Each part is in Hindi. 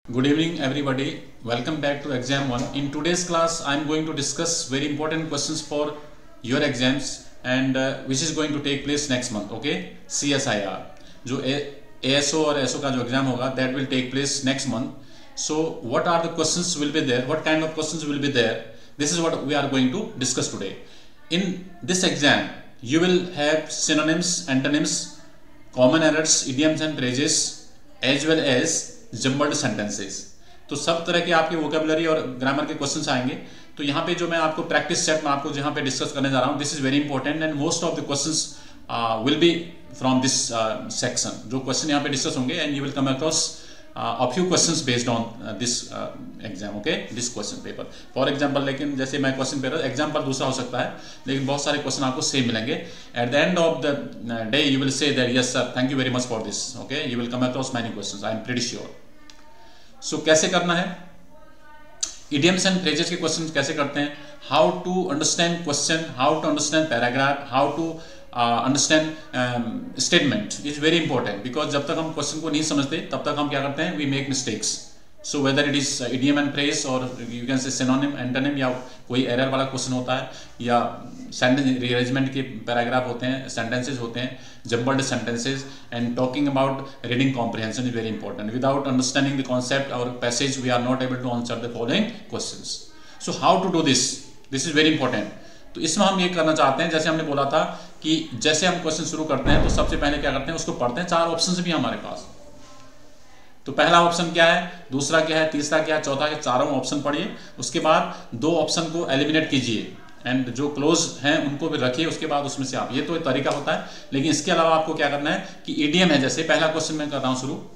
Good evening everybody. Welcome back to exam 1. In today's class I am going to discuss very important questions for your exams and which is going to take place next month. Okay, CSIR जो ASO और SO का जो एग्जाम होगा that will take place next month. So what are the questions will be there? What kind of questions will be there? This is what we are going to discuss today. In this exam you will have synonyms, antonyms, common errors, idioms and phrases as well as jumbled sentences. तो सब तरह के आपके वोकेबलरी और ग्रामर के क्वेश्चंस आएंगे। तो यहाँ पे जो मैं आपको प्रैक्टिस सेट में आपको जहाँ पे डिस्कस करने जा रहा हूँ, this is very important and most of the questions will be from this section. जो क्वेश्चन यहाँ पे डिस्कस होंगे and you will come across a few questions based on this exam, okay, this question paper for example। लेकिन जैसे मैं क्वेश्चन पेपर एग्जाम्पल दूसरा हो सकता है, लेकिन बहुत सारे क्वेश्चन आपको सेम मिलेंगे। At the end of the day you will say that yes sir thank you very much for this, okay, you will come across many questions, I am pretty sure. So कैसे करना है, इडियम्स एंड फ्रेजेस के क्वेश्चन कैसे करते हैं, how to understand question, how to understand paragraph, how to understand statement is very important. Because जब तक हम क्वेश्चन को नहीं समझते तब तक हम क्या करते हैं, we make mistakes. So whether it is idiom and phrase और you can say synonym, antonym, या कोई एरर वाला क्वेश्चन होता है, या सेंटेंस रीअरेंजमेंट के पैराग्राफ होते हैं, सेंटेंसेज होते हैं, jumbled sentences, and talking about reading comprehension is very important. Without understanding the concept और passage we are not able to answer the following questions. So how to do this, this is very important. तो इसमें हम ये करना चाहते हैं, जैसे हमने बोला था कि जैसे हम क्वेश्चन शुरू करते हैं तो सबसे पहले क्या करते हैं, उसको पढ़ते हैं। चार ऑप्शंस भी हमारे पास, तो पहला ऑप्शन क्या है, दूसरा क्या है, तीसरा क्या है, चौथा क्या, चारों ऑप्शन पढ़िए। उसके बाद दो ऑप्शन को एलिमिनेट कीजिए एंड जो क्लोज हैं उनको भी रखिए। उसके बाद उसमें से आप, ये तो तरीका होता है, लेकिन इसके अलावा आपको क्या करना है कि ईडीएम है, जैसे पहला क्वेश्चन मैं कर रहा हूं शुरू।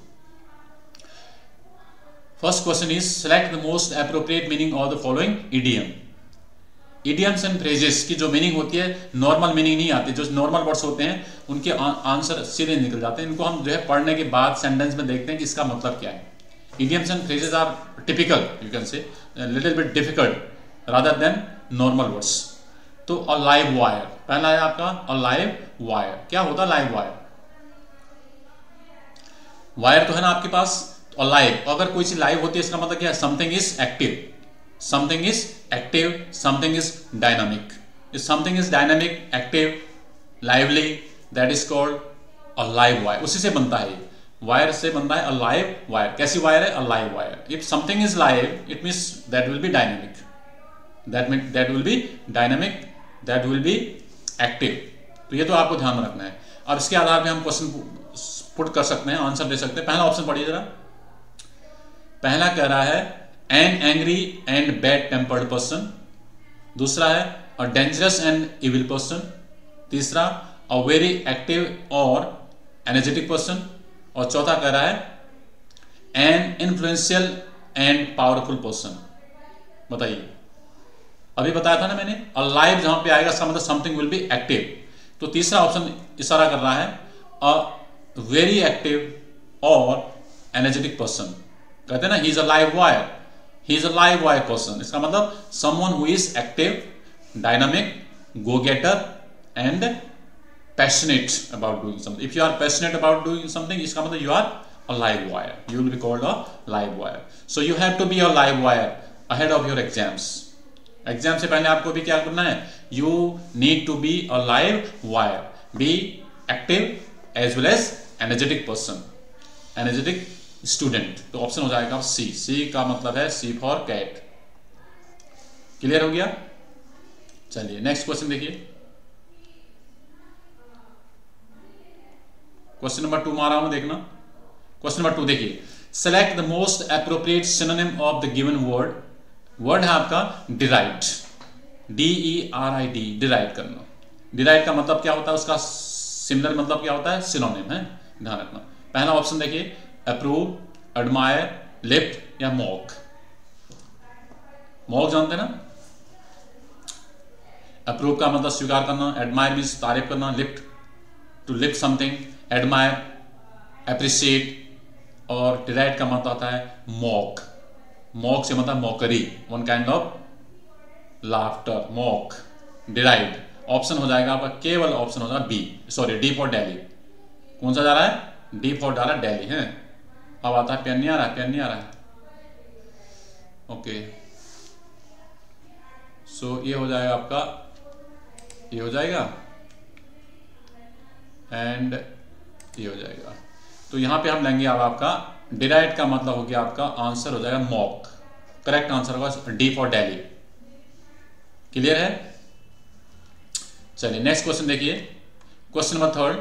First question is select the most appropriate meaning of the following idiom. Idioms and phrases की जो मीनिंग होती है, नॉर्मल मीनिंग नहीं आती, जो नॉर्मल वर्ड्स होते हैं उनके आंसर सीधे निकल जाते हैं। इनको हम जो है पढ़ने के बाद सेंटेंस में देखते हैं कि इसका मतलब क्या है। Idioms and phrases are typical, you can say little bit difficult rather than normal words. तो अ लाइव वायर पहला है आपका, अ लाइव वायर। क्या होता है लाइव वायर? वायर तो है ना आपके पास, अ लाइव, अगर कोई चीज लाइव होती है इसका मतलब क्या है, something is active, something is active, something is dynamic. If something is dynamic, active, lively, that is called a live wire। उसी से बनता है, वायर से बनता है a live wire। कैसी वायर है? a live wire। If something is live, it means that will be dynamic, that will be dynamic, that will be active। तो ये तो आपको ध्यान में रखना है। अब इसके आधार पे हम क्वेश्चन पुट कर सकते हैं, आंसर दे सकते हैं। पहला ऑप्शन पढ़िए जरा। पहला कह रहा है an angry and bad tempered person। दूसरा है a dangerous and evil person। तीसरा a very active और energetic person। और चौथा कह रहा है an influential and powerful person। बताइए, अभी बताया था ना मैंने, alive जहां पे आएगा इसका मतलब something will be active। तो तीसरा ऑप्शन इशारा कर रहा है a very active और energetic person। कहते हैं ना he is a live wire, he is a live wire person। इसका मतलब someone who is active, dynamic, go-getter and passionate about doing something। If you are passionate about doing something, इसका मतलब you are a live wire, you will be called a live wire। So you have to be a live wire ahead of your exams। Exam से पहले आपको भी क्या करना है, you need to be a live wire, be active as well as energetic person, energetic student. तो ऑप्शन हो जाएगा सी। सी का मतलब है सी फॉर कैट। क्लियर हो गया? चलिए नेक्स्ट क्वेश्चन देखिए। क्वेश्चन नंबर 2 मारा हूं, देखना। क्वेश्चन नंबर 2 देखिए, select the most appropriate synonym of the given word. Word है आपका डिराइव्ड, DERID, डिराइव करना। डिराइव का मतलब क्या होता है, उसका सिमिलर मतलब क्या होता है, सिनोनिम है, ध्यान रखना। पहला ऑप्शन देखिए, अप्रूव, एडमायर, लिफ्ट या मॉक। मॉक जानते हैं ना, अप्रूव का मतलब स्वीकार करना, एडमायर मीन्स तारीफ करना, lift to lift something, admire appreciate, और डिराइड का मतलब आता है मॉक। मॉक से मतलब mockery, one kind of laughter, mock, deride. Option हो जाएगा आपका, केवल ऑप्शन हो जाएगा B, sorry D for Delhi. कौन सा जा रहा है, डी फॉर डाला दिल्ली है। अब आता है पेन नहीं आ रहा है, पेन नहीं आ रहा है, ओके, सो ये हो जाएगा आपका, ये हो जाएगा एंड ये हो जाएगा। तो यहां पे हम लेंगे अब आपका डिराइड का मतलब हो गया, आपका आंसर हो जाएगा मॉक। करेक्ट आंसर होगा डी फॉर दिल्ली। क्लियर है? चलिए नेक्स्ट क्वेश्चन देखिए, question number 3,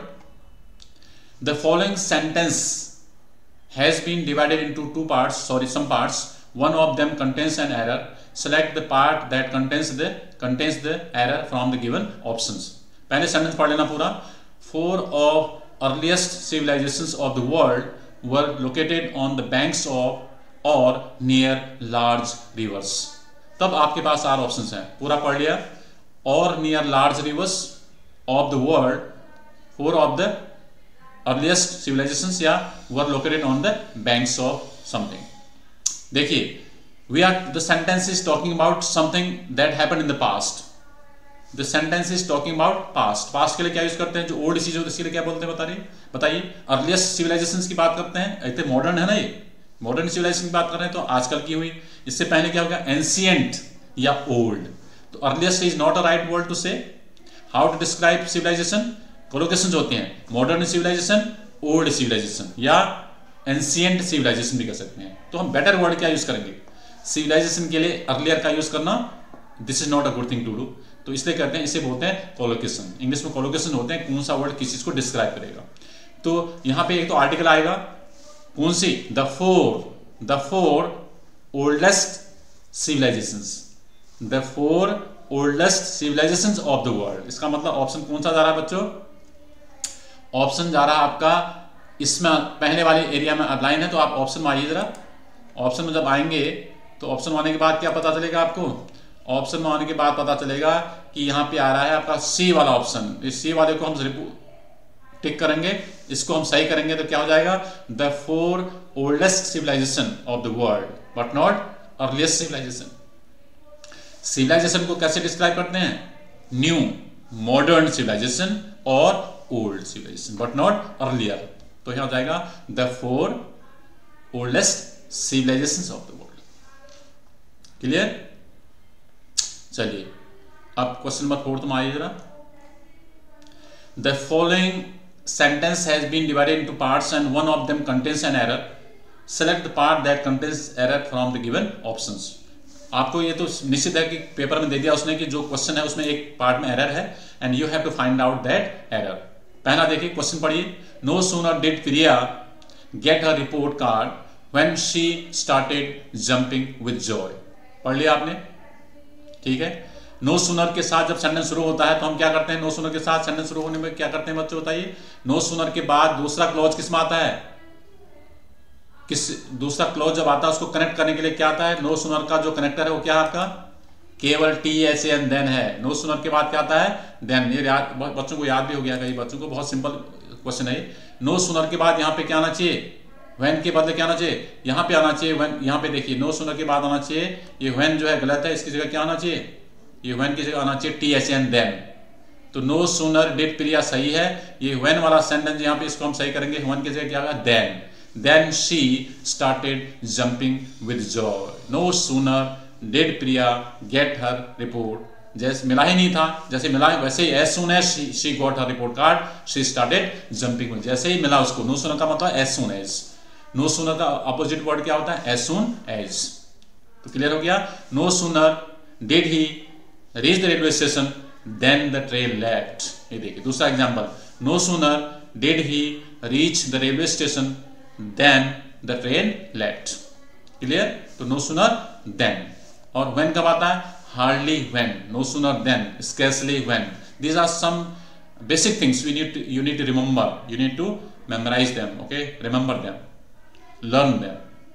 the following sentence has been divided into two parts, sorry some parts, one of them contains an error, select the part that contains the error from the given options. पहले सेंटेंस पढ़ लेना पूरा। 4 of earliest civilizations of the world were located on the banks of or near large rivers। तब आपके पास 4 ऑप्शंस हैं, पूरा पढ़ लिया। और near large rivers of the world, 4 of the earliest civilizations या were located on the banks of something। देखिए, the sentence is talking about something that happened in the past। The sentence is talking about past। Past के लिए क्या यूज करते हैं? जो ओल्ड चीज होती है इसके लिए क्या बोलते हैं बताइए। अर्लीस्ट सिविलाइजेशंस की बात करते हैं, इतने मॉडर्न है ना, ये मॉडर्न सिविलाइजेशन की बात कर रहे हैं तो आजकल की हुई। इससे पहले क्या होगा? एंशिएंट या ओल्ड। तो earliest is not a right word to say. How to describe civilization? Collocations होती हैं, मॉडर्न सिविलाइजेशन, ओल्ड सिविलाइजेशन या एंशिएंट सिविलाइजेशन भी कर सकते हैं। तो हम बेटर वर्ड क्या यूज करेंगे? सिविलाइजेशन के लिए अर्लियर का यूज करना, this is not a good thing to do. तो इसलिए कहते हैं, इसे बोलते हैं कोलोकेशन। इंग्लिश में कोलोकेशन होते हैं, कौन सा वर्ड किस चीज को डिस्क्राइब करेगा। तो यहां पे एक तो आर्टिकल आएगा, कौन सी? The four oldest civilizations, the 4 oldest civilizations of the world. इसका मतलब ऑप्शन कौन सा जा रहा है बच्चों? ऑप्शन जा रहा है आपका, इसमें पहले वाले एरिया में लाइन है, तो आप ऑप्शन में आइए जरा। ऑप्शन में जब आएंगे तो ऑप्शन में आने के बाद क्या पता चलेगा आपको? ऑप्शन में आने के बाद पता चलेगा कि यहाँ पे आ रहा है आपका सी वाला ऑप्शन। इस सी वाले को हम टिक करेंगे, इसको हम सही करेंगे तो क्या हो जाएगा? The 4 oldest civilization of the world but not earliest civilization. Civilization को कैसे डिस्क्राइब करते हैं? न्यू, मॉडर्न सिविलाइजेशन और old civilization but not earlier. तो यहां हो जाएगा the 4 oldest civilization of the world. Clear? चलिए अब क्वेश्चन नंबर 4 तुम आइए जरा। The following sentence has been divided into parts and one of them contains an error, select the part that contains error from the given options. आपको ये तो निश्चित है कि पेपर में दे दिया उसने कि जो क्वेश्चन है उसमें एक पार्ट में एरर है and you have to find out that error. पहला देखिए क्वेश्चन पढ़िए। No sooner did Priya get her report card when she started jumping with joy. पढ़ लिया आपने? ठीक है। नो सूनर के साथ जब सेंटेंस शुरू होता है तो हम क्या करते हैं? नो सूनर के साथ सेंटेंस शुरू होने में क्या करते हैं बच्चों बताइए? नो सूनर के बाद दूसरा क्लॉज किस में आता है? दूसरा क्लॉज जब आता है उसको कनेक्ट करने के लिए क्या आता है? नो सूनर का जो कनेक्टर है वो क्या है आपका? केवल THN देन है। नो सूनर के बाद क्या आता है? देन। ये बच्चों को याद भी हो गया, कई बच्चों को, बहुत सिंपल क्वेश्चन है। नो सूनर के बाद यहाँ पे क्या आना चाहिए? व्हेन के बदले क्या आना चाहिए? यहाँ पे आना चाहिए व्हेन। यहाँ पे देखिए नो सूनर के बाद आना चाहिए, ये व्हेन जो है गलत है, इसकी जगह क्या आना चाहिए? ये व्हेन की जगह आना चाहिए THN देन। तो नो सूनर डिड प्रिया सही है, ये व्हेन वाला सेंटेंस यहाँ पे इसको हम सही करेंगे, व्हेन की जगह क्या होगा? Then. Then she started jumping with joy. No sooner did Priya get her report, जैसे मिला ही नहीं था, जैसे मिला वैसे ही as soon as she got her report card, she started jumping with, जैसे ही मिला उसको। No sooner का मतलब as soon as। No sooner का अपोजिट वर्ड क्या होता है? As soon as। तो क्लियर हो गया? No sooner did he reach the railway station, then the train left। ये देखिए दूसरा example. No sooner did he reach the railway station, then the train left। Clear? तो no sooner then। और when कब आता है? hardly when, no sooner then, scarcely when। These are some basic things you need to remember, you need to memorize them, okay? Remember them, learn them।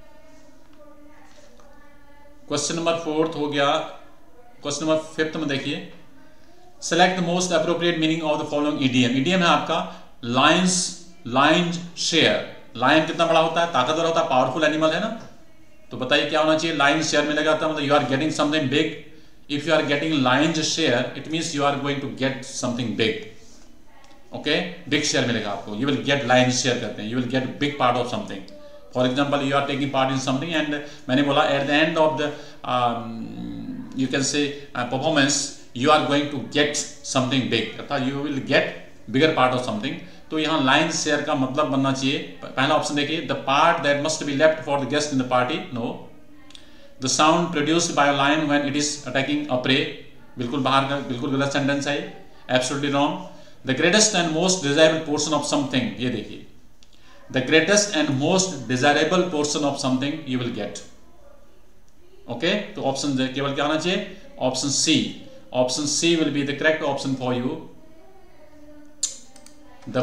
Question number 4 हो गया। क्वेश्चन नंबर 5 में देखिए, select the most appropriate meaning of the following idiom। idiom है आपका lions share। लायन कितना बड़ा होता है? ताकतवर होता है, पावरफुल एनिमल है ना। तो बताइए क्या होना चाहिए? लायन शेयर मिलेगा था, मतलब you are getting something big. If you are getting lion's share it means you are going to get something big. Okay, big share मिलेगा आपको। You will get lion's share कहते हैं, you will get big part of something. For example you are taking part in something and मैंने बोला at the end of the you can say performance you are going to get something big, अर्थात you will get bigger part of something. तो यहाँ लाइन शेयर का मतलब बनना चाहिए, पहला ऑप्शन देखिए, the part that must be left for the guest in the party, no. The sound produced by a lion when it is attacking a prey, बिल्कुल बाहर का, बिल्कुल गलत सेंटेंस है, absolutely wrong. The greatest and most desirable portion of something, ये देखिए, the greatest and most desirable portion of something you will get, okay. तो ऑप्शन केवल क्या होना चाहिए, option C, option C will be the correct option for you. The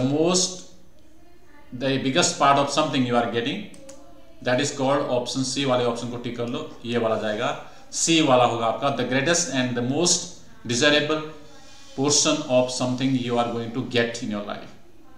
biggest part of something you are getting, that is called option C। वाले ऑप्शन को टिक कर लो, ये वाला जाएगा, C वाला होगा आपका, the greatest and the most desirable portion of something you are going to get in your life,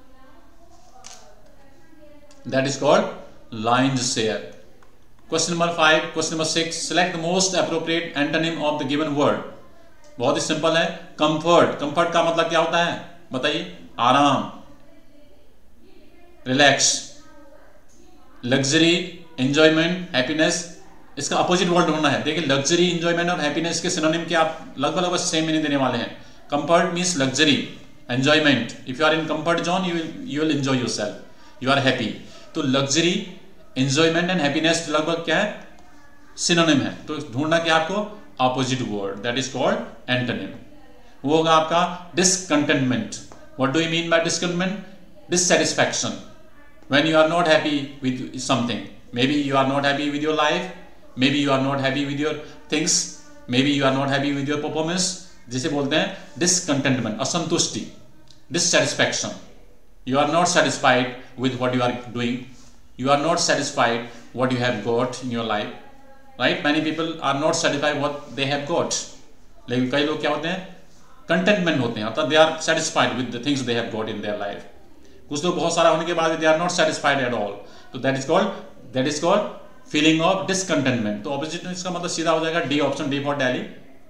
that is called line share। Question number 5, question number 6, select the most appropriate antonym of the given word। बहुत ही सिंपल है, comfort। comfort का मतलब क्या होता है बताइए, आराम, रिलैक्स, लग्जरी, एंजॉयमेंट, हैप्पीनेस। इसका अपोजिट वर्ड ढूंढना है। देखिए लग्जरी, एंजॉयमेंट और हैप्पीनेस के सिनोनिम के आप लगभग सेम मीनिंग देने वाले हैं। Comfort means luxury, enjoyment, if you are in comfort zone you will enjoy yourself, you are happy. तो लग्जरी, एंजॉयमेंट एंड हैप्पीनेस लगभग क्या है, सिनोनिम है। तो ढूंढना क्या आपको, opposite word, that is called antonym. वो होगा आपका discontentment. What do you mean by discontentment, dissatisfaction, when you are not happy with something, maybe you are not happy with your life, maybe you are not happy with your things, maybe you are not happy with your performance, जिसे बोलते हैं discontentment, असंतुष्टि, dissatisfaction, you are not satisfied with what you are doing, you are not satisfied what you have got in your life, right? Many people are not satisfied what they have got, लेकिन कई लोग क्या होते हैं, contentment होते हैं, अर्थात they are satisfied with the things they have got in their life। कुछ लोग बहुत सारा होने के बाद they are not satisfied at all, तो that is called feeling of discontentment. तो ऑपोजिट इसका मतलब सीधा हो जाएगा D option, D for Delhi,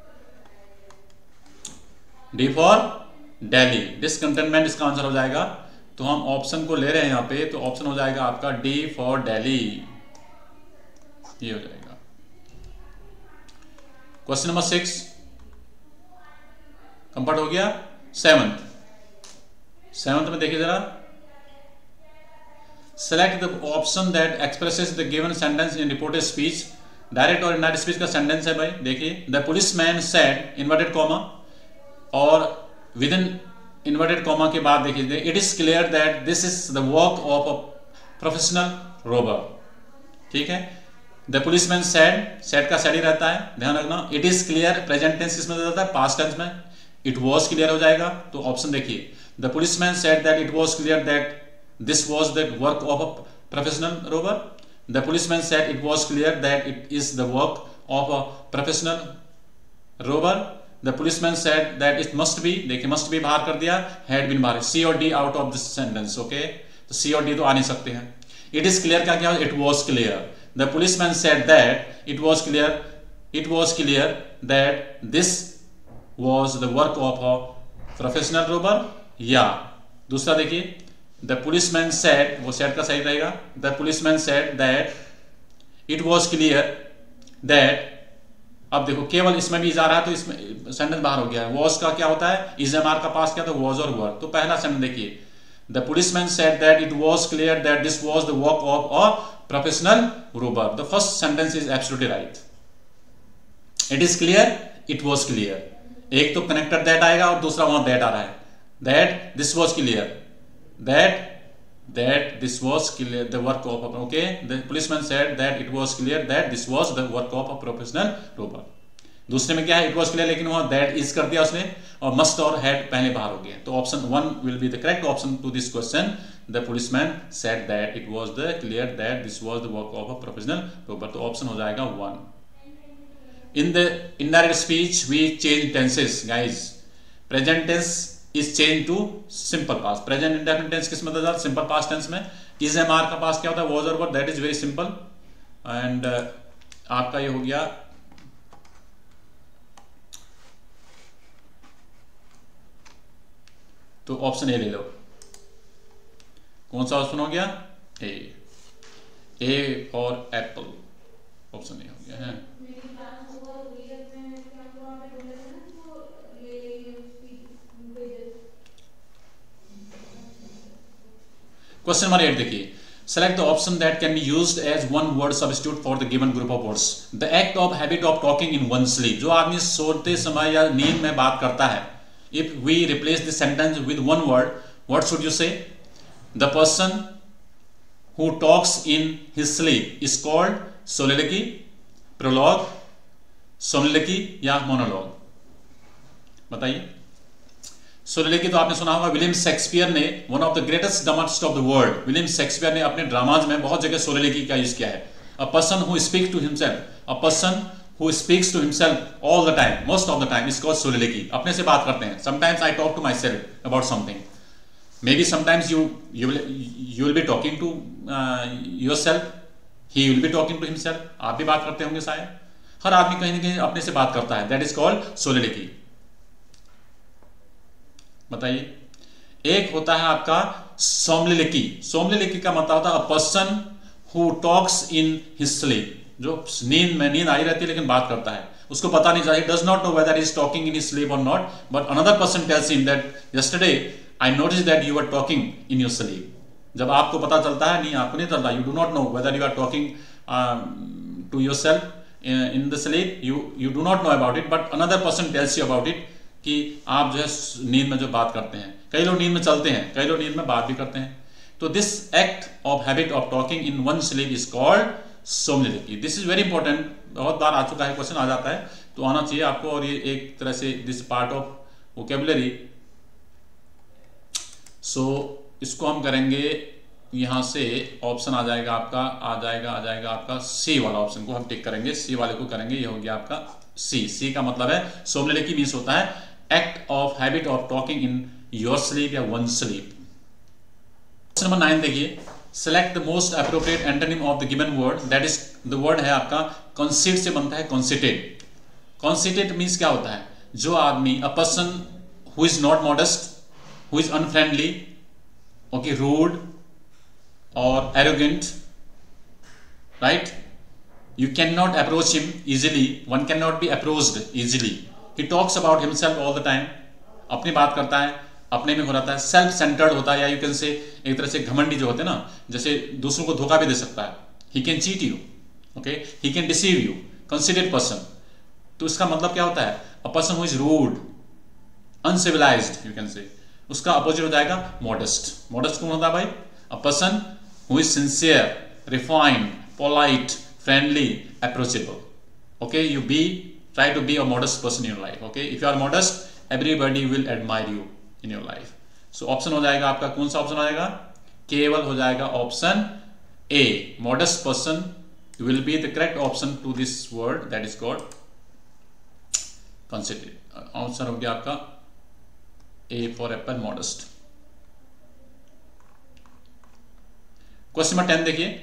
D for Delhi, discontentment इसका आंसर हो जाएगा। तो हम ऑप्शन को ले रहे हैं यहाँ पे, तो ऑप्शन हो जाएगा आपका डी फॉर दिल्ली, ये हो जाएगा। क्वेश्चन नंबर 6 कंप्लीट हो गया। सेवंथ में देखिए जरा, select the option that expresses the given sentence in reported speech। Direct और इनडायरेक्ट स्पीच का सेंटेंस है भाई। देखिए the policeman said, inverted comma और विद इन इन्वर्टेड कॉमा के बाद देखिए, it is clear that this is the work of a professional robber. ठीक है, द पुलिसमैन सेड, सेड का सेड ही रहता है, ध्यान रखना। It is clear present tense किसमें रहता है, पास्ट टेंस में। इट वॉज क्लियर हो जाएगा। तो ऑप्शन देखिए, the policeman said that it was clear that this was the work of a professional robber। The policeman said it was clear that it is the work of a professional robber। The policeman said that it must be, देखिए must be बाहर कर दिया, had been बाहर, C और D out of this sentence, okay। तो C और D तो आ नहीं सकते हैं। It is clear का क्या हो, it was clear। The policeman said that it was clear that this was the work of a professional robber। या दूसरा देखिए, The policeman said, वो said का सही रहेगा, the policeman said that it was clear that, अब देखो केवल इसमें भी जा रहा है तो इसमें सेंटेंस बाहर हो गया है। was का क्या होता है, is MR का पास क्या, तो was और were। तो पहला सेंटेंस देखिए, the policeman said that it was clear that this was the work of a professional robber। The first sentence is absolutely right। It is clear, it was clear। एक तो connected that आएगा और दूसरा वहां that आ रहा है, that this was clear, that this was clear the work of a, okay, the policeman said that it was clear that this was the work of a professional robber। दूसरे में क्या है, it was clear, लेकिन वहां that is कर दिया उसने और must और had पहले बाहर हो गए। तो option 1 will be the correct option to this question। The policeman said that it was the clear that this was the work of a professional robber। तो ऑप्शन हो जाएगा 1। In the indirect speech we change tenses guys। present tense is changed to simple past। Present indefinite tense किस में होता है, सिंपल पास्ट टेंस में। इज एम आर का पास क्या होता है, was और were, that is very simple. And आपका ये हो गया तो ऑप्शन ए ले लो। कौन सा ऑप्शन हो गया, A. A for apple, option A हो गया है। क्वेश्चन नंबर 8 देखिए, select the option that can be used as one word substitute for the given group of words. The act of habit of talking in one sleep. जो आदमी सोते समय या नींद में बात करता है, if we replace this sentence with one word, what should you say? The person who talks in his sleep is called soliloquy, prologue, soliloquy या monologue. बताइए। सोलिलोक्वी तो आपने सुना होगा, विलियम शेक्सपियर ने, one of the greatest dramatist of the world, William Shakespeare ने अपने ड्रामाज में बहुत जगह सोलिलोक्वी का यूज किया है। A person who speaks to himself, a person who speaks to himself all the time, most of the time, is called soliloquy. अपने से बात करते हैं। Sometimes I talk to myself about something, maybe sometimes you will be talking to yourself, he will be talking to himself, आप भी बात करते होंगे शायद। हर आदमी कहीं ना कहीं अपने से बात करता है, दैट इज कॉल्ड सोलिलोक्वी। बताइए। एक होता है आपका सोमलिलोक्वी। सोमलिलोक्वी का मतलब होता है a person who talks in his sleep, जो नींद आई रहती है लेकिन बात करता है, उसको पता नहीं चलता, does not know whether is talking in his sleep और not, but another person tells him that yesterday I notice that you are talking in your sleep. जब आपको पता चलता है, नहीं आपको नहीं चलता, you do not know whether you are talking to yourself in the sleep, you do not know about it, but another person tells you about it, कि आप जो है नींद में जो बात करते हैं। कई लोग नींद में चलते हैं, कई लोग नींद में बात भी करते हैं। तो this act of habit of talking in one sleep is called somniloquy. This is very important, बहुत बार आ चुका है, क्वेश्चन आ जाता है, तो आना चाहिए आपको। और ये एक तरह से this part of vocabulary. So इसको हम करेंगे, यहां से ऑप्शन आ जाएगा आपका सी वाला ऑप्शन को हम टिक करेंगे, सी वाले को करेंगे, ये हो गया आपका सी। सी का मतलब है सोमलिलोक्वी मीन्स होता है act of habit of talking in your sleep या वन स्लीप। क्वेश्चन नंबर 9 देखिए, select the most appropriate antonym of the given word, that is the word है आपका कंसीट से बनता है, कंसीटेड। कंसीटेड मीन्स क्या होता है? जो आदमी, a person who is not modest, who is unfriendly, okay, rude और arrogant, right? You cannot approach him easily. One cannot be approached easily. He talks about himself all the time. अपनी बात करता है, अपने में हो रहता है, सेल्फ सेंटर्ड होता है, या यू कैन से एक तरह से घमंडी जो होते हैं ना, जैसे दूसरों को धोखा भी दे सकता है। He can cheat you, okay? He can deceive you. Conceited person. तो इसका मतलब क्या होता है? A person who is rude, uncivilized, you can say. उसका अपोजिट हो जाएगा modest. Modest कौन होता है भाई? A person who is sincere, refined, polite, friendly, approachable. Okay, try to be a modest person in your life. Okay, if you are modest, everybody will admire you in your life. So option हो जाएगा आपका, कौन सा ऑप्शन हो जाएगा? केवल हो जाएगा option A, modest person will be the correct option to this word that is called conceited. Answer हो गया आपका A for apple, modest. Question number 10 देखिए,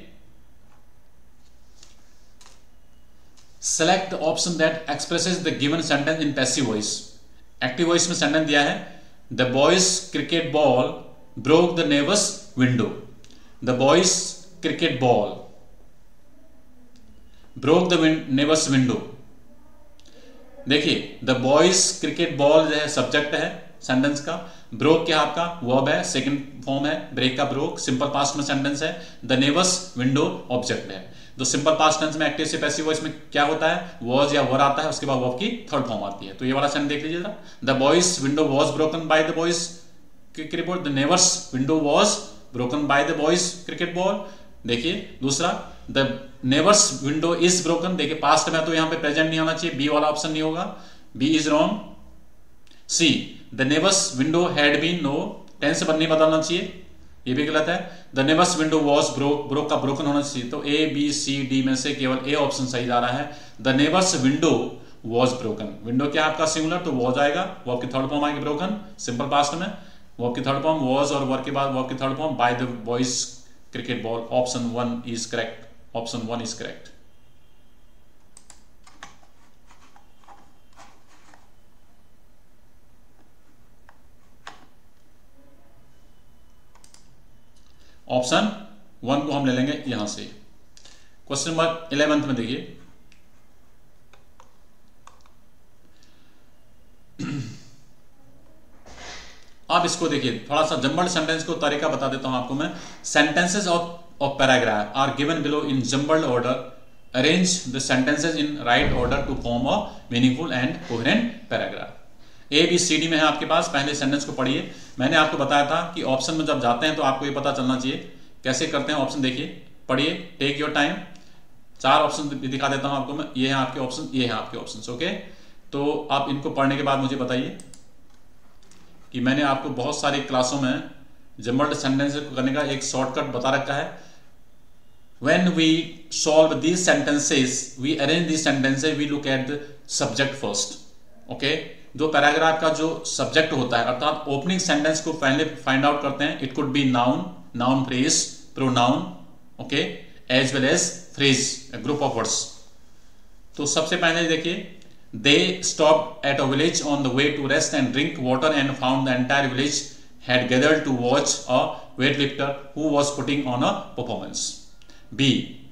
select the option that expresses the given sentence in passive voice. Active voice में सेंटेंस दिया है, the boys cricket ball broke the neighbor's window. The boys cricket ball broke the neighbor's window. देखिए, the boys cricket ball जो है सब्जेक्ट है सेंटेंस का, ब्रोक क्या आपका वर्ब है, सेकंड फॉर्म है, ब्रेक का ब्रोक, सिंपल पास्ट में सेंटेंस है, द नेबर्स विंडो ऑब्जेक्ट है। तो सिंपल पास्ट टेंस में एक्टिव से पैसिव वॉइस में क्या होता है? वॉज या वर आता है, उसके बाद वर्ब की थर्ड फॉर्म आती है। तो ये वाला सेंटेंस देख लीजिए जरा, the boys window was broken by the boys cricket ball, the neighbours window was broken by the boys cricket ball. देखिए दूसरा, the neighbours window is broken, देखिए पास्ट में तो यहाँ पे प्रेजेंट नहीं आना चाहिए, बी वाला ऑप्शन नहीं होगा, B is wrong. C, the neighbours window had been, no, tense नहीं बदलना चाहिए, ये भी गलत है। The neighbours window was broke का ब्रोकन होना चाहिए। तो ए बी सी डी में से केवल ए ऑप्शन सही जा रहा है, the neighbours window was broken. Window क्या आपका सिंगुलर, तो वॉज आएगा, वर्ब की थर्ड फॉर्म आएगी ब्रोकन, सिंपल पास्ट में वर्ब की थर्ड फॉर्म वॉज और वर्ब के बाद वर्ब की third form by the boys cricket ball. Option 1 is correct, option 1 is correct. Option 1 को हम ले लेंगे यहां से, क्वेश्चन नंबर 11 में देखिए, आप इसको देखिए, थोड़ा सा जम्बल्ड सेंटेंस को तरीका बता देता हूं आपको मैं। Sentences of paragraph are given below in jumbled order, arrange the sentences in right order to form a meaningful and coherent paragraph. A B C D में है आपके पास, पहले सेंटेंस को पढ़िए। मैंने आपको बताया था कि ऑप्शन में जब जाते हैं तो आपको ये पता चलना चाहिए कैसे करते हैं ऑप्शन। देखिए, पढ़िए, टेक योर टाइम। 4 ऑप्शन दिखा देता हूं आपको मैं, ये है आपके ऑप्शन, ये है आपके ऑप्शन। ओके, तो आप इनको पढ़ने के बाद मुझे बताइए कि मैंने आपको बहुत सारी क्लासों में जम्बल्ड सेंटेंस करने का एक शॉर्टकट बता रखा है। When we solve these sentences, we arrange these sentences, we look at the subject first. Okay? जो पैराग्राफ का जो सब्जेक्ट होता है, अर्थात ओपनिंग सेंटेंस को पहले फाइंड आउट करते हैं। It could be noun, noun phrase, pronoun, okay, as well as phrase, group of words. तो सबसे पहले देखिए, they stopped at a village on the way to rest and drink water and found the entire village had gathered to watch a weightlifter who was putting on a performance. B.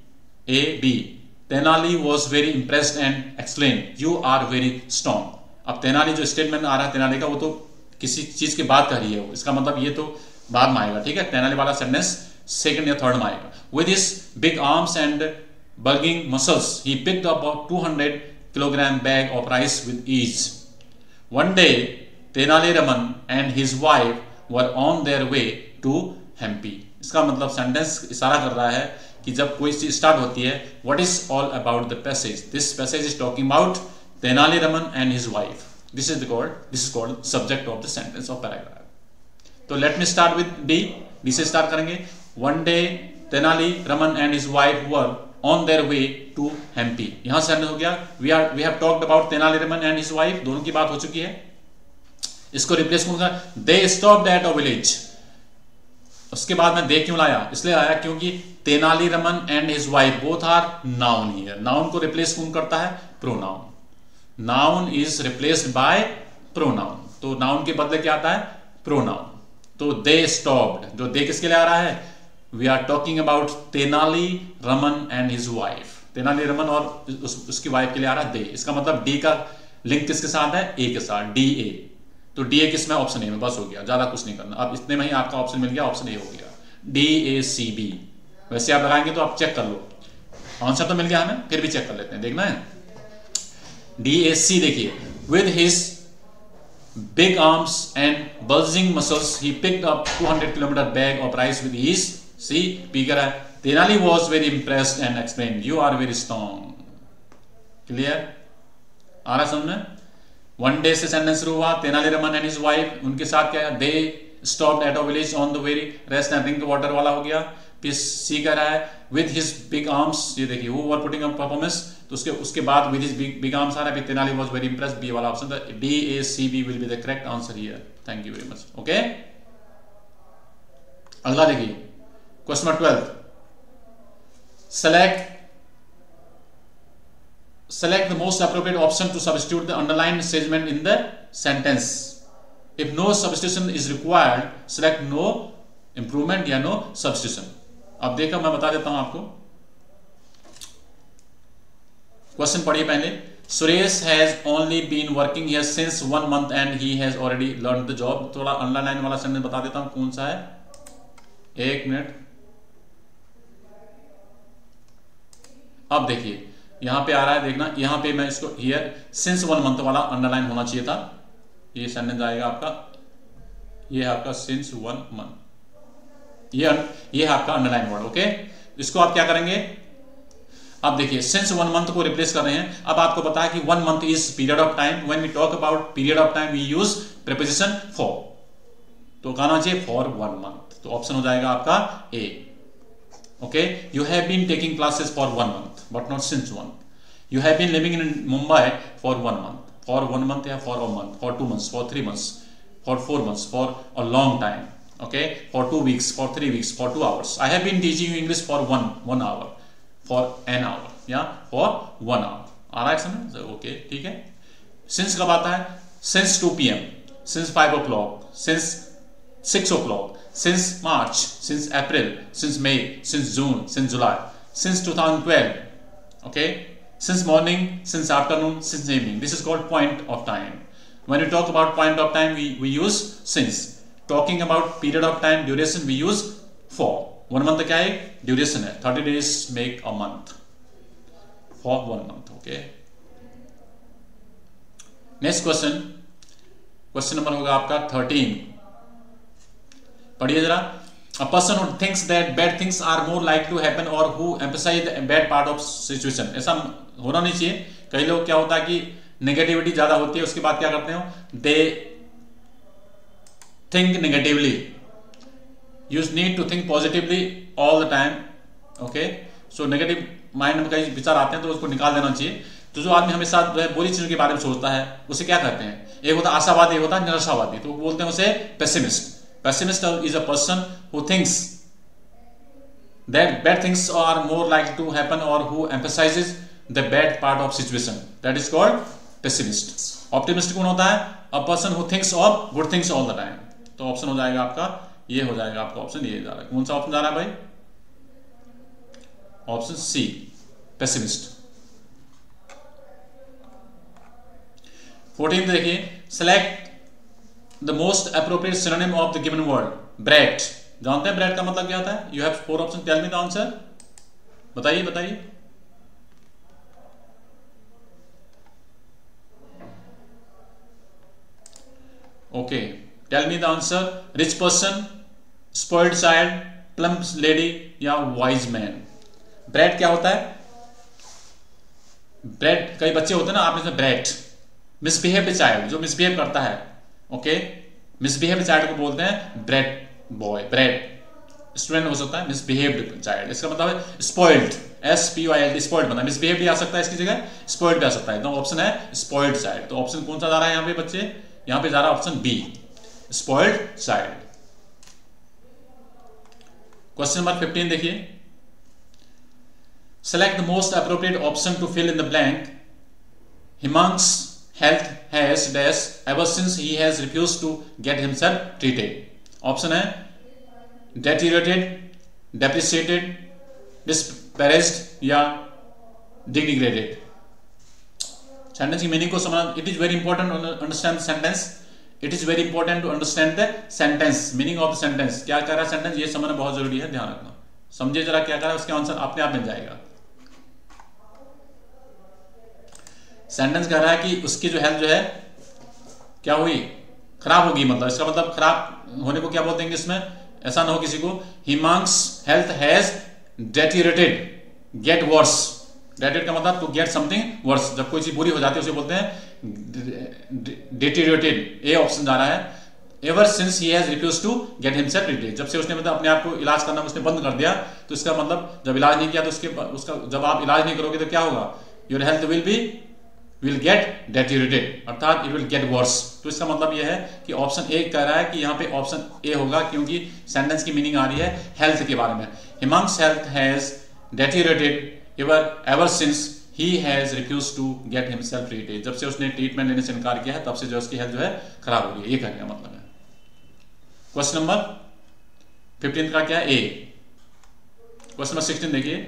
Tenali was very impressed and exclaimed, "You are very strong." अब तेनाली जो स्टेटमेंट आ रहा है तेनाली का, वो तो किसी चीज के बाद कह रही है, इसका मतलब ये तो बाद में आएगा, ठीक है। तेनाली वाला सेंटेंस सेकंड या थर्ड में आएगा। With his big arms and bulging muscles, he picked up a 200 kilogram bag of rice with ease. One day, Tenali Raman and his wife were on their way to Hampi. इसका मतलब सेंटेंस इशारा कर रहा है कि जब कोई चीज स्टार्ट होती है, what is all about the passage? This passage is talking about Tenali Raman and his wife. This is called subject of the sentence of paragraph. तो let me start with D. D से स्टार्ट करेंगे। One day, Tenali Raman and his wife were on their way to Hampi. यहां से हो गया, we have talked about Tenali Raman and his wife, दोनों की बात हो चुकी है। इसको रिप्लेस करूंगा, they stopped at a village. उसके बाद मैं दे क्यों लाया? इसलिए आया क्योंकि Tenali Raman and his wife both are noun here. Noun को रिप्लेस कौन करता है? Pronoun. Noun is replaced by pronoun, तो नाउन के बदले क्या आता है? प्रोनाउन। तो दे स्टॉप्ड, जो दे किसके लिए आ रहा है? We are talking about Tenali Raman and his wife. Tenali Raman और उसकी वाइफ के लिए आ रहा है दे। इसका मतलब डी का लिंक किसके साथ है? ए के साथ, डी ए। तो डी ए किसमें? ऑप्शन ए में। बस हो गया, ज्यादा कुछ नहीं करना। अब इतने में ही आपका ऑप्शन मिल गया, ऑप्शन ए हो गया, डी ए सी बी। वैसे आप लगाएंगे तो आप चेक कर लो, आंसर तो मिल गया हमें, फिर भी चेक कर लेते हैं, देखना है। डी ए सी देखिए, with his big arms and bulging muscles he picked up 200 kilometre bag of rice with ease. C पी कर है, Tenali was very impressed and explain, you are very strong. Clear? आ रहा समझ में? वन डे से सेंटेंस शुरू हुआ, Tenali Raman and his wife, उनके साथ क्या है? They stopped at a village on the very rest and drink water वाला हो गया। फिर सी कह रहा है विद हिज बिग आर्म्स, ये देखिए who were putting up performance, तो उसके बाद विद हिज बिग आर्म्स आ रहा है। फिर Tenali was very impressed, B वाला ऑप्शन था। D A C B will be the correct answer here. Thank you very much. Okay, अगला देखिए question number 12। Select the most appropriate option to substitute the underlined segment in the sentence. If no substitution is required, select no improvement या no substitution. अब देखो मैं बता देता हूं आपको। क्वेश्चन पढ़िए पहले। Suresh has only been working here since 1 month and he has already learned the job. थोड़ा अंडरलाइन वाला सेंटेंस बता देता हूं कौन सा है, एक मिनट। अब देखिए यहां पे आ रहा है, देखना यहां पे मैं इसको हियर सिंस 1 मंथ वाला अंडरलाइन होना चाहिए था। ये सेंटेंस आएगा आपका, ये है आपका सिंस 1 मंथ, ये है आपका अंडरलाइन वर्ड। ओके, इसको आप क्या करेंगे? अब देखिए सिंस 1 मंथ को रिप्लेस कर रहे हैं। अब आपको पता है कि 1 month is period of time. When we talk about period of time we use preposition for, तो कहना चाहिए फॉर 1 मंथ। तो ऑप्शन हो जाएगा आपका ए। Okay, you have been taking classes for 1 month, but not since 1. You have been living in Mumbai for 1 month. For 1 month या for a month, for 2 months, for 3 months, for 4 months, for a long time. Okay, for 2 weeks, for 3 weeks, for 2 hours. I have been teaching you English for 1 hour, for an hour, yeah, for 1 hour. आ रहा है समझ? Okay, ठीक है। Since कब आता है? Since 2 PM, since 5 o'clock, since 6 o'clock, since March, since April, since May, since June, since July, since 2012. Okay, since morning, since afternoon, since evening. This is called point of time. When we talk about point of time, we use since. Talking about period of time, duration, we use for. 1 month क्या है? Duration है. 30 days make a month. For 1 month. Okay. Next question. Question number होगा आपका 13. पढ़िए जरा. A person who thinks that bad things are more likely to happen or who emphasize the bad part of situation. ऐसा होना नहीं चाहिए. कई लोग क्या होता है कि नेगेटिविटी ज्यादा होती है, उसके बाद क्या करते हो? They think negatively. You need to think positively all the time. Okay? So negative mind में कई विचार आते हैं तो उसको निकाल देना चाहिए. तो जो आदमी हमेशा जो है बुरी चीजों के बारे में सोचता है उसे क्या कहते हैं? एक होता है आशावादी, एक होता है निराशावादी. तो बोलते हैं उसे pessimist. Pessimist is a person who thinks that bad things are more likely to happen or who emphasizes the bad part of situation. That is called pessimist. Optimist कौन होता है? A person who thinks of good things all the time. तो ऑप्शन हो जाएगा आपका, ये हो जाएगा आपका ऑप्शन, ये जा रहा है. कौन सा ऑप्शन जा रहा है भाई? Option C, pessimist. 14 देखिए. Select the most appropriate synonym of the given word. Brat. जानते हैं ब्रैट का मतलब क्या होता है? You have 4 options. Tell me the answer. बताइए बताइए. Okay. Tell me the answer. Rich person, spoiled child, plump lady या wise man. ब्रैट क्या होता है? ब्रैट कई बच्चे होते हैं ना, आपने ब्रैट मिसबिहेव्ड चाइल्ड, जो मिसबिहेव करता है. ओके, मिसबिहेव्ड चाइल्ड को बोलते हैं ब्रैट बॉय. ब्रैट स्टूडेंट हो सकता है, मिसबिहेव्ड चाइल्ड. इसका मतलब है स्पॉइल्ड, SPOILD, स्पॉइल्ड बनना. मिसबिहेव्ड भी आ सकता है इसकी जगह, स्पॉइल्ड भी आ सकता है. तो ऑप्शन है स्पॉइल्ड चाइल्ड. तो ऑप्शन कौन सा जा रहा है यहाँ पे बच्चे? यहाँ पे जा रहा है option B, spoiled child. Question number 15 देखिए. Select the most appropriate option to fill in the blank. Himansh health has dash ever since he has refused to get himself treated. ऑप्शन है deteriorated, depreciated, disparaged या degraded. सेंटेंस की मीनिंग को समझना. It is very important to understand sentence. It is very important to understand the sentence, meaning of the sentence. क्या कह रहा है सेंटेंस, ये समझना बहुत जरूरी है. ध्यान रखना. समझिए जरा क्या कह रहा है, उसके आंसर अपने आप मिल जाएगा. सेंटेंस कह रहा है कि उसकी जो हेल्थ जो है क्या हुई, खराब होगी. मतलब इसका मतलब खराब होने को क्या बोलते हैं इसमें, ऐसा ना हो किसी को. Himansh health has deteriorated, get worse. Dated का मतलब टू गेट समथिंग वर्स. जब कोई चीज बुरी हो जाती है उसे बोलते हैं डेटीरियोरेटेड. ए ऑप्शन जा रहा है. Ever since he has refused to get himself treated. जब से उसने मतलब अपने आप को इलाज करना उसने बंद कर दिया, तो इसका मतलब जब इलाज नहीं किया तो उसका जब आप इलाज नहीं करोगे तो क्या होगा? Your health will get deteriorated, अर्थात इट विल गेट वर्स. तो इसका मतलब यह है कि ऑप्शन ए कह रहा है कि यहाँ पे ऑप्शन ए होगा, क्योंकि सेंटेंस की मीनिंग आ रही है हेल्थ के बारे में. Himansh health has deteriorated ever since he has refused to get himself treated. जब से उसने ट्रीटमेंट लेने से इनकार किया है तब से जो उसकी हेल्थ जो है खराब हो रही है. ये कहने का मतलब है. क्वेश्चन नंबर 15 का क्या है? ए. क्वेश्चन नंबर 16 देखिए.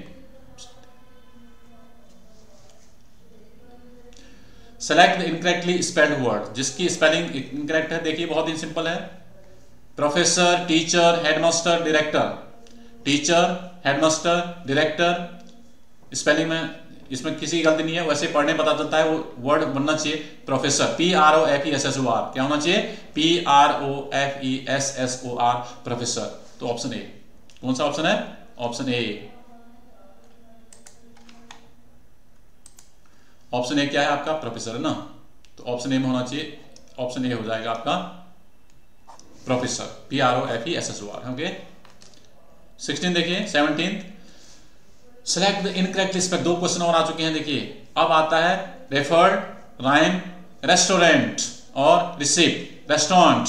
Select the incorrectly spelled word. जिसकी स्पेलिंग इनकरेक्ट है, देखिए बहुत ही सिंपल है. Professor, teacher, headmaster, director. Teacher, headmaster, director. Spelling में इसमें किसी की गलती नहीं है, वैसे पढ़ने पता चलता है. वो वर्ड बनना चाहिए प्रोफेसर, PROFESSOR. क्या होना चाहिए? PROFESSOR, professor. तो ऑप्शन ए. कौन सा ऑप्शन है? Option A. ऑप्शन ए क्या है आपका? प्रोफेसर है ना. तो ऑप्शन ए में होना चाहिए, ऑप्शन ए हो जाएगा आपका प्रोफेसर, PROFESSOR. ओके. 16 देखिए. 17 select the incorrect spelling. 2 question और आ चुके हैं. देखिए अब आता है रेफर्ड, राइम, रेस्टोरेंट और रिसीप्ट. रेस्टोरेंट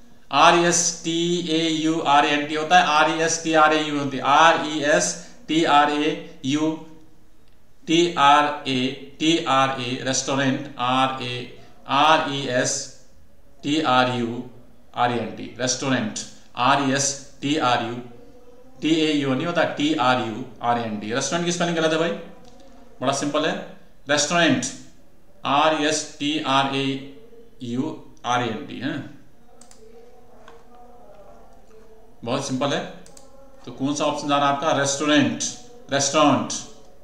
RESTAURANT होता है, RESTRAU होती है, RESTRAU restaurant, RESTRURANT restaurant, RESTRURANT. TAU नहीं होता, TRURENT। रेस्टोरेंट की स्पेलिंग गलत है भाई, बड़ा सिंपल है, रेस्टोरेंट RESTRAURENT है, बहुत सिंपल है। तो कौन सा ऑप्शन जा रहा है आपका, restaurant, restaurant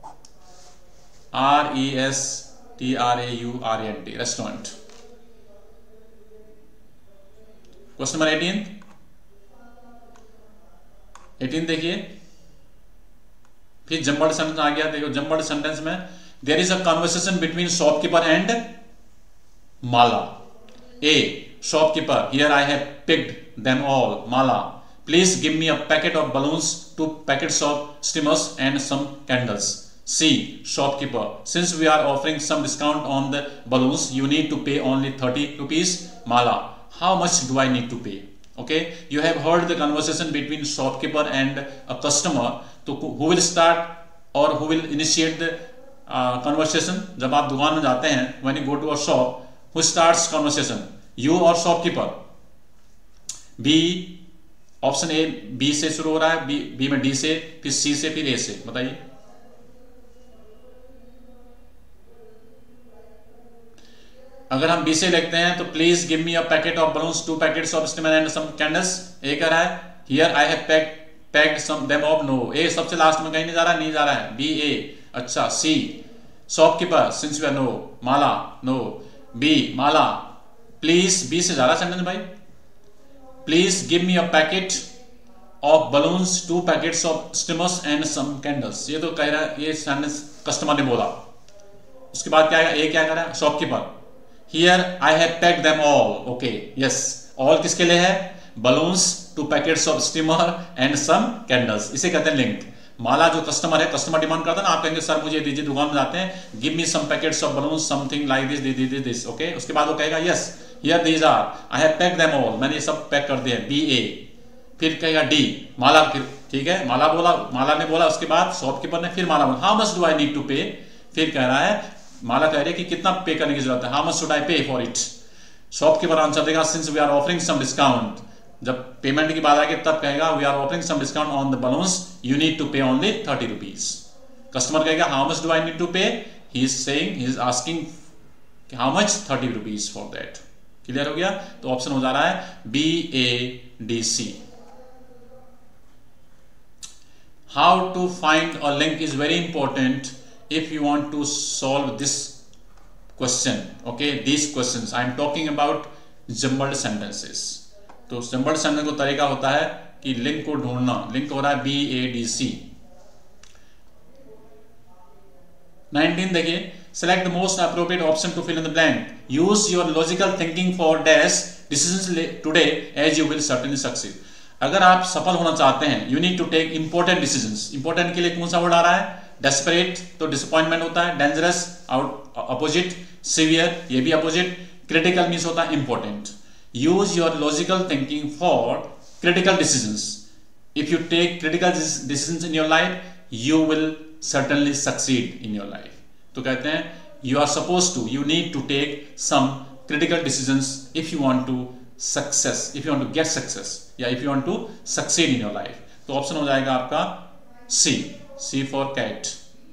RESTRAURENT, restaurant. Question number 18 देखिए, फिर जम्बर्ड सेंटेंस आ गया। देखो जम्बर्ड सेंटेंस में there is a conversation between shopkeeper and Mala. A shopkeeper, here I have picked them all. Mala, please give me a packet of balloons, 2 packets of streamers and some candles. C shopkeeper, since we are offering some discount on the balloons, you need to pay only 30 rupees. Mala, how much do I need to pay? Okay, you have heard the conversation between shopkeeper and a customer. तो who will start or who will initiate the conversation? जब आप दुकान में जाते हैं, when you go to a shop, who starts conversation? You or shopkeeper? B, option A B से शुरू हो रहा है, B में D से, फिर C से, फिर A से। बताइए। अगर हम बी से लिखते हैं तो please give me a packet of balloons, 2 packets of streamers and some candles. A कह रहा है here I have packed some them of. No, A सबसे लास्ट में कहीं नहीं जा रहा, नहीं जा रहा है। बी ए, अच्छा। C shopkeeper, since we are no. Mala, no. B Mala, please, B से जा रहा सेंटेंस भाई, please give me a packet of balloons, 2 packets of streamers and some candles. ये तो कह रहा है, ये सेंटेंस कस्टमर ने बोला। उसके बाद क्या है, ए क्या कह रहा है, shopkeeper, Here I have packed them all. Okay, yes. All किसके लिए है, balloons, 2 packets of steamer and some candles. इसे कहते हैं लिंक। माला जो कस्टमर है, कस्टमर डिमांड करता है ना, आप कहेंगे सर मुझे दीजिए, दुकान में जाते हैं, give me some packets of balloons, something like this. Okay, उसके बाद वो कहेगा yes, here these are, I have packed them all. मैंने ये सब पैक कर दिए। B A, फिर कहेगा D, माला, फिर ठीक है, माला बोला, माला ने बोला, उसके बाद शॉपकीपर ने फिर माला बोला, how much do I need to pay? फिर कह रहा है, माला कह रही है कि कितना पे करने की जरूरत है, how much should I pay for it. Shopkeeper answer देगा since we are offering some discount. जब पेमेंट की बात आएगी तब कहेगा we are offering some discount on the balloons, you need to pay only 30 rupees. Customer कहेगा how much do I need to pay, he is saying, he is asking how much, 30 rupees for that. Clear हो गया? तो ऑप्शन हो जा रहा है B A D C. How to find a link is very important if you want to solve this question. Okay, these questions I am talking about jumbled sentences. तो jumbled sentence को तरीका होता है कि लिंक को ढूंढना। लिंक हो रहा है BADC। 19 देखिए, select the most appropriate option to fill in the blank. Use your logical thinking for dash decisions today as you will certainly succeed. अगर आप सफल होना चाहते हैं, you need to take important decisions. important के लिए कौन सा वर्ड आ रहा है, डेस्परेट तो डिसअपॉइंटमेंट होता है, डेंजरस अपोजिट, सीवियर ये भी अपोजिट, क्रिटिकल मीन्स होता है important. Use your logical thinking for critical decisions. If you take critical decisions in your life you will certainly succeed in your life. तो कहते हैं you are suppose to, you need to take some critical decisions if you want to success, if you want to get success या if you want to succeed in your life. तो ऑप्शन हो जाएगा आपका C, C for cat।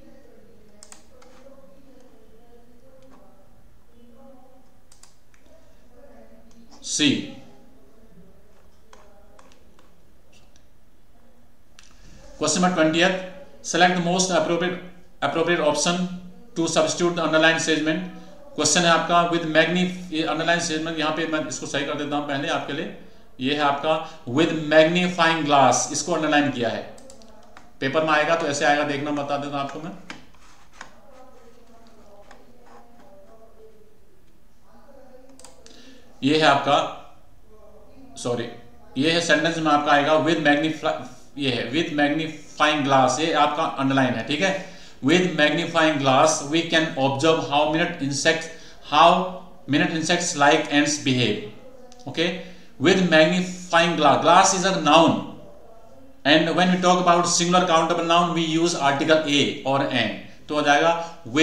C। Question number 20th, select the most appropriate option to substitute the underline statement। Question है आपका with underline statement, यहाँ पे मैं इसको सही कर देता हूं पहले आपके लिए। ये है आपका with magnifying glass, इसको अंडरलाइन किया है। पेपर में आएगा तो ऐसे आएगा, देखना बता देता आपको मैं। ये है आपका, सॉरी, ये है सेंटेंस में आपका आएगा विद ये है विद मैग्नीफाइंग ग्लास, ये आपका अंडरलाइन है, ठीक है। With magnifying glass we can observe how minute insects like ants behave. Okay, with magnifying glass, glass is a noun and when we talk about singular countable noun we use article a or an, तो हो जाएगा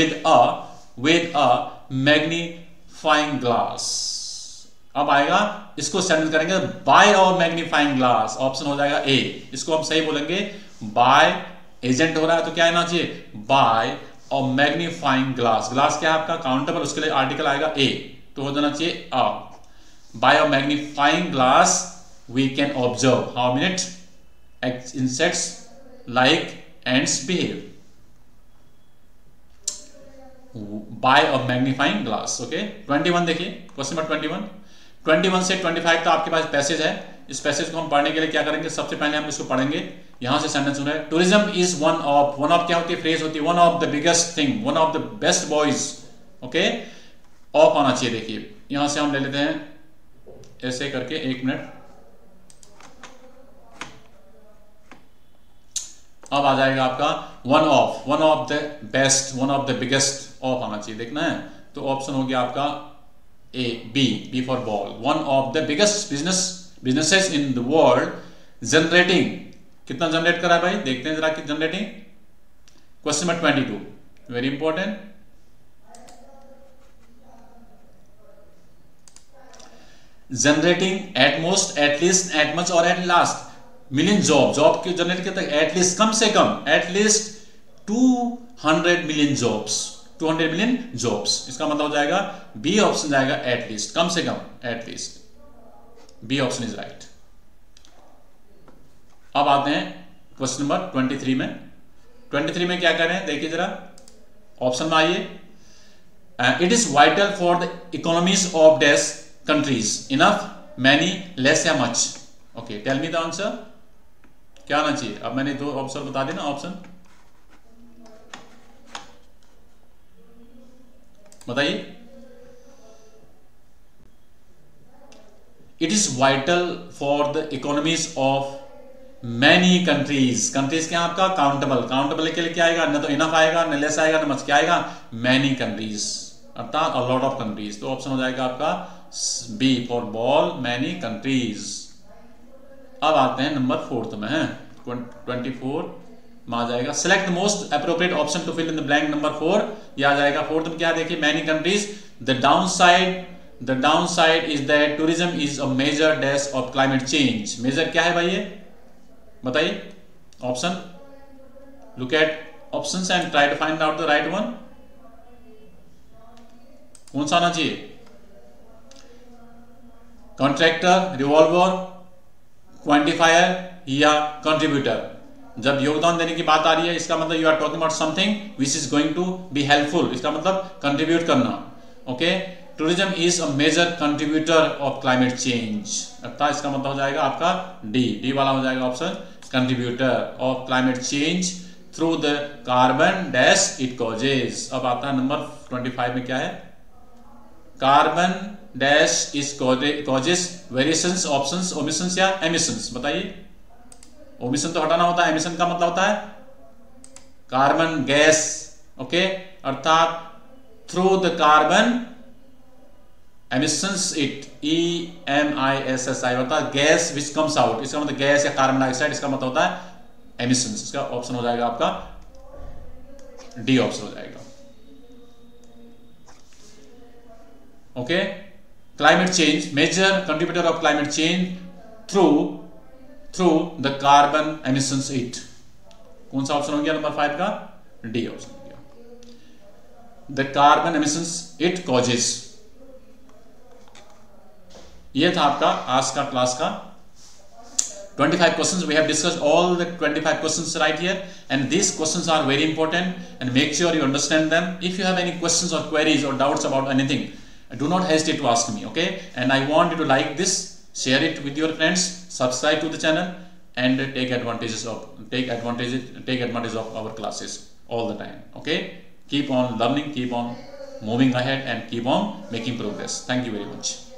with a magnifying glass। अब आएगा इसको सेंटेंस करेंगे बाय और मैग्नीफाइंग ग्लास, ऑप्शन हो जाएगा ए। इसको हम सही बोलेंगे बाय, एजेंट हो रहा है तो क्या आना चाहिए बाय और मैग्नीफाइंग ग्लास। ग्लास क्या है आपका काउंटेबल, उसके लिए आर्टिकल आएगा ए, तो हो जाना चाहिए आ। बाय और magnifying glass we can observe how many insects like ants behave. By और मैग्नीफाइंग ग्लास। ओके 21 देखिए, क्वेश्चन नंबर 21 से 25 तो आपके पास पैसेज है। इस पैसेज को हम पढ़ने के लिए क्या करेंगे, सबसे पहले हम इसको पढ़ेंगे। यहां से सेंटेंस सुन रहे हैं, टूरिज्म इज वन ऑफ क्या होती है, फ्रेज होती है one of the biggest thing, one of the best boys. Okay of आना चाहिए। देखिए यहां से हम ले लेते हैं ऐसे करके, एक मिनट, अब आ जाएगा आपका one of the best, one of the biggest, of आना चाहिए, देखना है। तो ऑप्शन हो गया आपका A, B for ball, one of the biggest businesses in the world generating, कितना जनरेट करा है भाई, देखते हैं जरा कि generating. Question number 22 very important, generating at most, at least, at much और एट लास्ट मिलियन जॉब के जनरेट किया एटलीस्ट, कम से कम at least 200 million jobs, 200 million jobs. इसका मतलब हो जाएगा बी ऑप्शन जाएगा एटलीस्ट, कम से कम, at least, B option is right. अब आते हैं क्वेश्चन नंबर 23 में। 23 में क्या करें देखिए जरा, ऑप्शन में आइए, it is vital for the economies of dash countries, enough, many, less या much. Okay tell me the answer, क्या आना चाहिए। अब मैंने दो ऑप्शन बता दिया ना, ऑप्शन बताइए। It is vital for the economies of many countries, countries क्या आपका काउंटेबल के लिए क्या आएगा, न तो इनफ आएगा, न लेस आएगा, न मच, क्या आएगा मैनी कंट्रीज, अर्थात अ लॉट ऑफ कंट्रीज। तो ऑप्शन हो जाएगा आपका B for ball, many countries. अब आते हैं नंबर 4 में है, 24 में आ जाएगा, select the most appropriate option to fill in the blank. Number 4 ये आ जाएगा। 4 में क्या देखिए, many countries, the downside is that tourism is a major dash of climate change. Major क्या है भाई ये बताइए, option, look at options and try to find out the right one. कौन सा आना चाहिए, कॉन्ट्रैक्टर, रिवॉल्वर, क्वांटिफायर या कंट्रीब्यूटर। जब योगदान देने की बात आ रही है इसका मतलब you are talking about something which is going to be helpful, इसका मतलब कंट्रीब्यूट करना। Okay tourism is a major contributor of climate change, अर्थात इसका मतलब हो जाएगा आपका डी वाला हो जाएगा option, contributor of climate change through the carbon dash it causes. अब आता है नंबर 25 में क्या है, carbon dash is causes variations, options, omissions या एमिशंस। बताइए, ओमिशन तो हटाना होता है, एमिशन का मतलब होता है कार्बन गैस। ओके अर्थात through the carbon emissions it, EMISSI होता है गैस विच कम्स आउट, इसका मतलब गैस या कार्बन डाइऑक्साइड, इसका मतलब होता है एमिशंस। इसका ऑप्शन हो जाएगा आपका डी ऑप्शन हो जाएगा। Okay climate change, major contributor of climate change through the carbon emissions it. कौन सा ऑप्शन हो गया नंबर 5 का, डी ऑप्शन हो गया, the carbon emissions it causes. ये था आपका आज का क्लास का 25 questions. We have discussed all the 25 questions right here, and these questions are very important, and make sure you understand them. If you have any questions or queries or doubts about anything, do not hesitate to ask me. Okay, and I want you to like this, share it with your friends, subscribe to the channel, and take advantage of our classes all the time. Okay, keep on learning, keep on moving ahead, and keep on making progress. Thank you very much.